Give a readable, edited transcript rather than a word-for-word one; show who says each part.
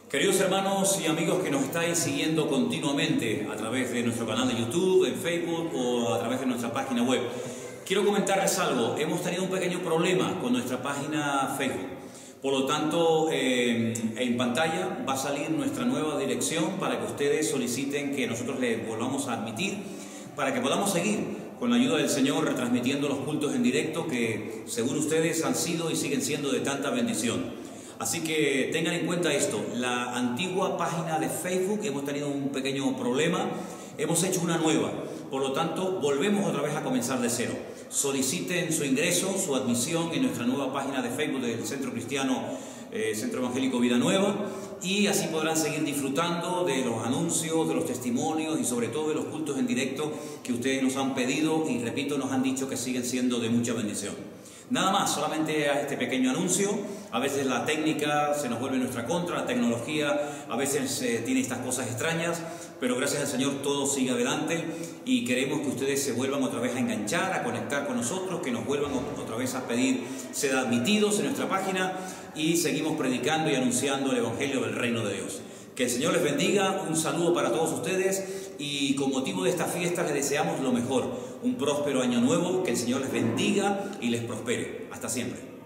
Speaker 1: Queridos hermanos y amigos que nos estáis siguiendo continuamente a través de nuestro canal de YouTube, en Facebook o a través de nuestra página web, quiero comentarles algo. Hemos tenido un pequeño problema con nuestra página Facebook. Por lo tanto, en pantalla va a salir nuestra nueva dirección para que ustedes soliciten que nosotros les volvamos a admitir, para que podamos seguir con la ayuda del Señor retransmitiendo los cultos en directo que, según ustedes, han sido y siguen siendo de tanta bendición. Así que tengan en cuenta esto, la antigua página de Facebook hemos tenido un pequeño problema, hemos hecho una nueva, por lo tanto volvemos otra vez a comenzar de cero. Soliciten su ingreso, su admisión en nuestra nueva página de Facebook del Centro Cristiano, Centro Evangélico Vida Nueva, y así podrán seguir disfrutando de los anuncios, de los testimonios y sobre todo de los cultos en directo que ustedes nos han pedido y repito, nos han dicho que siguen siendo de mucha bendición. Nada más, solamente a este pequeño anuncio. A veces la técnica se nos vuelve en nuestra contra, la tecnología a veces tiene estas cosas extrañas, pero gracias al Señor todo sigue adelante y queremos que ustedes se vuelvan otra vez a enganchar, a conectar con nosotros, que nos vuelvan otra vez a pedir ser admitidos en nuestra página y seguimos predicando y anunciando el Evangelio del Reino de Dios. Que el Señor les bendiga, un saludo para todos ustedes y con motivo de esta fiesta les deseamos lo mejor, un próspero año nuevo, que el Señor les bendiga y les prospere. Hasta siempre.